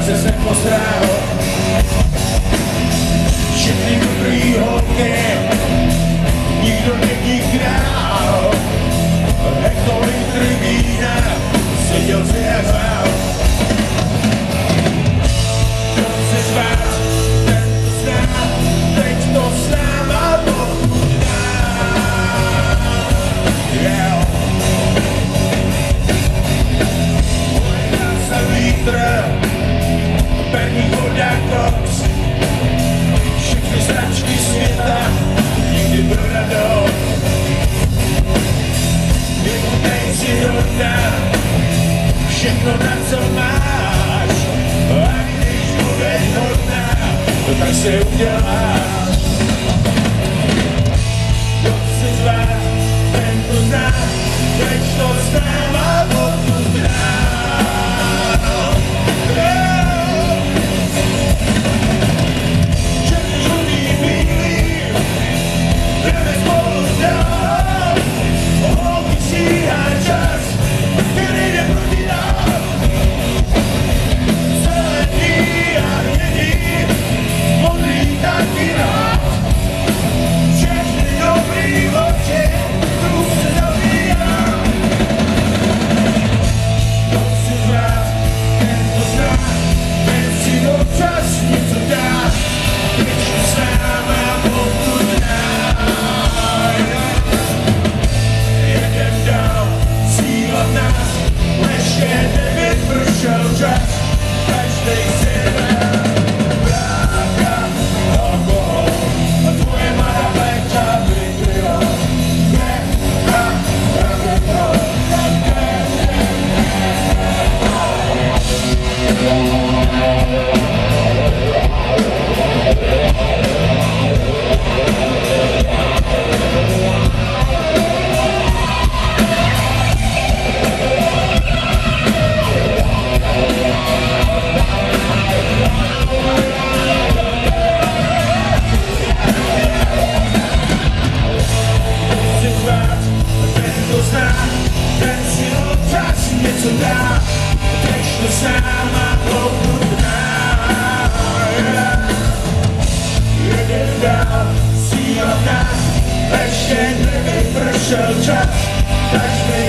se sem posral. Všechny dobrý holky, nikdo není král. Hektolitry vína, seděl si jak hlál. Kdo chce zvát, ten to zná, teď to s náma pochutná. Pojďme se vítr, perní voda koks. Všechny značky světa, nikdy pro radost. Vychutnej si hodná, všechno na co máš. A když budeš hodná, to tak se uděláš. Kdo chce zvát, ten to zná, teď to s náma pochutná. Ještě nevypršel čas, každý